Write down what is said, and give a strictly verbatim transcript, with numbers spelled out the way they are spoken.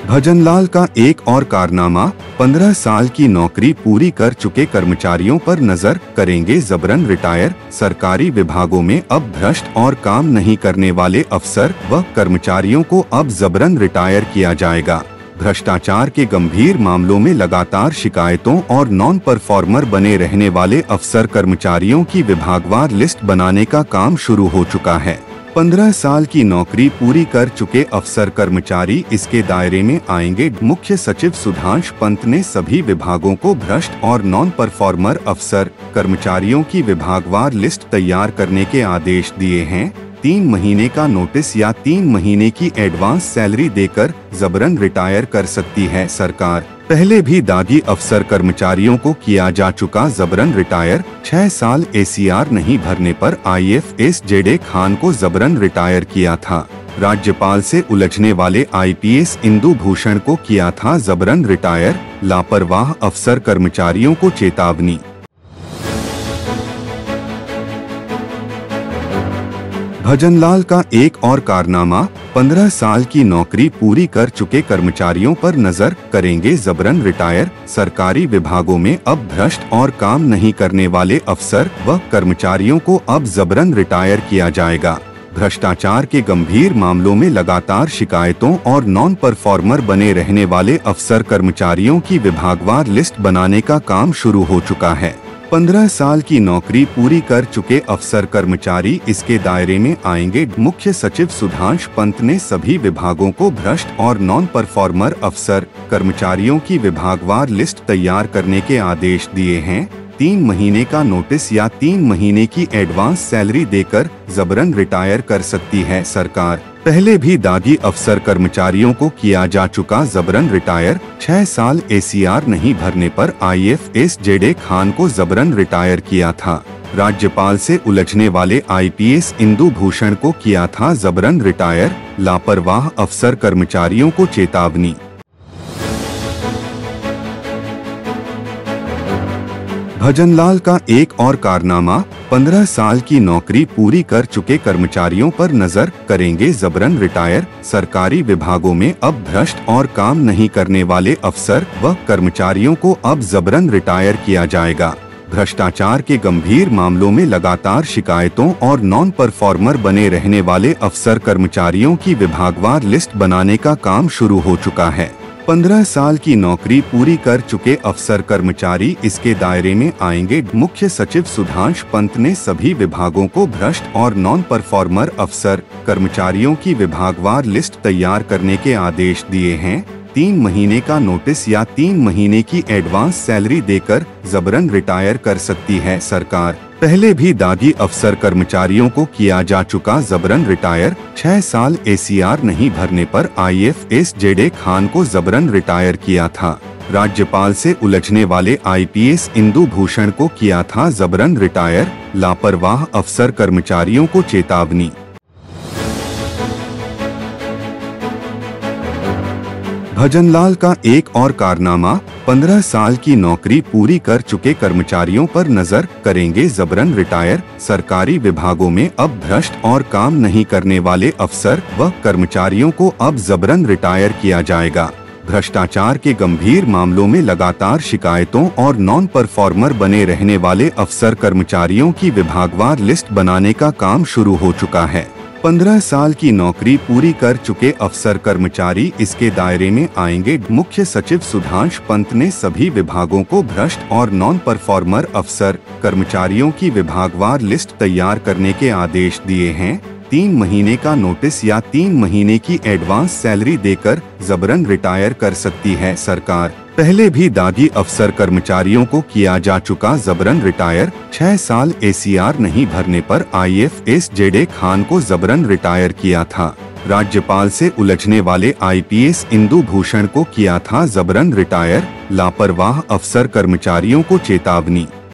भजनलाल का एक और कारनामा, पंद्रह साल की नौकरी पूरी कर चुके कर्मचारियों पर नजर, करेंगे जबरन रिटायर। सरकारी विभागों में अब भ्रष्ट और काम नहीं करने वाले अफसर व कर्मचारियों को अब जबरन रिटायर किया जाएगा। भ्रष्टाचार के गंभीर मामलों में लगातार शिकायतों और नॉन परफॉर्मर बने रहने वाले अफसर कर्मचारियों की विभागवार लिस्ट बनाने का काम शुरू हो चुका है। पंद्रह साल की नौकरी पूरी कर चुके अफसर कर्मचारी इसके दायरे में आएंगे। मुख्य सचिव सुधांश पंत ने सभी विभागों को भ्रष्ट और नॉन परफॉर्मर अफसर कर्मचारियों की विभागवार लिस्ट तैयार करने के आदेश दिए हैं। तीन महीने का नोटिस या तीन महीने की एडवांस सैलरी देकर जबरन रिटायर कर सकती है सरकार। पहले भी दागी अफसर कर्मचारियों को किया जा चुका जबरन रिटायर। छह साल एसीआर नहीं भरने पर आईएफएस जेडे खान को जबरन रिटायर किया था। राज्यपाल से उलझने वाले आईपीएस इंदु भूषण को किया था जबरन रिटायर। लापरवाह अफसर कर्मचारियों को चेतावनी। भजनलाल का एक और कारनामा, पंद्रह साल की नौकरी पूरी कर चुके कर्मचारियों पर नजर, करेंगे जबरन रिटायर। सरकारी विभागों में अब भ्रष्ट और काम नहीं करने वाले अफसर व कर्मचारियों को अब जबरन रिटायर किया जाएगा। भ्रष्टाचार के गंभीर मामलों में लगातार शिकायतों और नॉन परफॉर्मर बने रहने वाले अफसर कर्मचारियों की विभागवार लिस्ट बनाने का काम शुरू हो चुका है। पंद्रह साल की नौकरी पूरी कर चुके अफसर कर्मचारी इसके दायरे में आएंगे। मुख्य सचिव सुधांश पंत ने सभी विभागों को भ्रष्ट और नॉन परफॉर्मर अफसर कर्मचारियों की विभागवार लिस्ट तैयार करने के आदेश दिए हैं। तीन महीने का नोटिस या तीन महीने की एडवांस सैलरी देकर जबरन रिटायर कर सकती है सरकार। पहले भी दागी अफसर कर्मचारियों को किया जा चुका जबरन रिटायर। छह साल एसीआर नहीं भरने पर आईएफएस जेडे खान को जबरन रिटायर किया था। राज्यपाल से उलझने वाले आईपीएस इंदु भूषण को किया था जबरन रिटायर। लापरवाह अफसर कर्मचारियों को चेतावनी। भजनलाल का एक और कारनामा, पंद्रह साल की नौकरी पूरी कर चुके कर्मचारियों पर नजर, करेंगे जबरन रिटायर। सरकारी विभागों में अब भ्रष्ट और काम नहीं करने वाले अफसर व कर्मचारियों को अब जबरन रिटायर किया जाएगा। भ्रष्टाचार के गंभीर मामलों में लगातार शिकायतों और नॉन परफॉर्मर बने रहने वाले अफसर कर्मचारियों की विभागवार लिस्ट बनाने का काम शुरू हो चुका है। पंद्रह साल की नौकरी पूरी कर चुके अफसर कर्मचारी इसके दायरे में आएंगे। मुख्य सचिव सुधांश पंत ने सभी विभागों को भ्रष्ट और नॉन परफॉर्मर अफसर कर्मचारियों की विभागवार लिस्ट तैयार करने के आदेश दिए हैं। तीन महीने का नोटिस या तीन महीने की एडवांस सैलरी देकर जबरन रिटायर कर सकती है सरकार। पहले भी दागी अफसर कर्मचारियों को किया जा चुका जबरन रिटायर। छह साल एसीआर नहीं भरने पर आईएफएस जेडे खान को जबरन रिटायर किया था। राज्यपाल से उलझने वाले आईपीएस इंदु भूषण को किया था जबरन रिटायर। लापरवाह अफसर कर्मचारियों को चेतावनी। भजनलाल का एक और कारनामा, पंद्रह साल की नौकरी पूरी कर चुके कर्मचारियों पर नजर, करेंगे जबरन रिटायर। सरकारी विभागों में अब भ्रष्ट और काम नहीं करने वाले अफसर व कर्मचारियों को अब जबरन रिटायर किया जाएगा। भ्रष्टाचार के गंभीर मामलों में लगातार शिकायतों और नॉन परफॉर्मर बने रहने वाले अफसर कर्मचारियों की विभागवार लिस्ट बनाने का काम शुरू हो चुका है। पंद्रह साल की नौकरी पूरी कर चुके अफसर कर्मचारी इसके दायरे में आएंगे। मुख्य सचिव सुधांश पंत ने सभी विभागों को भ्रष्ट और नॉन परफॉर्मर अफसर कर्मचारियों की विभागवार लिस्ट तैयार करने के आदेश दिए हैं। तीन महीने का नोटिस या तीन महीने की एडवांस सैलरी देकर जबरन रिटायर कर सकती है सरकार। पहले भी दागी अफसर कर्मचारियों को किया जा चुका जबरन रिटायर। छह साल एसीआर नहीं भरने पर आईएफएस जेडे खान को जबरन रिटायर किया था। राज्यपाल से उलझने वाले आईपीएस इंदु भूषण को किया था जबरन रिटायर। लापरवाह अफसर कर्मचारियों को चेतावनी।